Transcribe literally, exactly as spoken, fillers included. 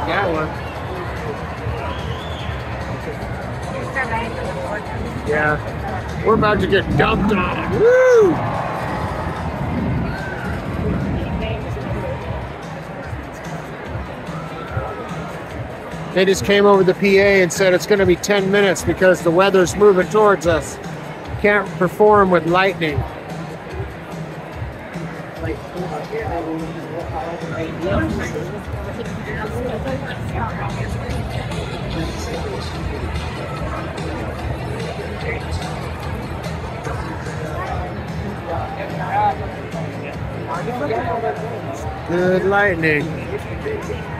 that one. Yeah. We're about to get dumped on. Woo! They just came over the P A and said it's going to be ten minutes because the weather's moving towards us. Can't perform with lightning. Good lightning.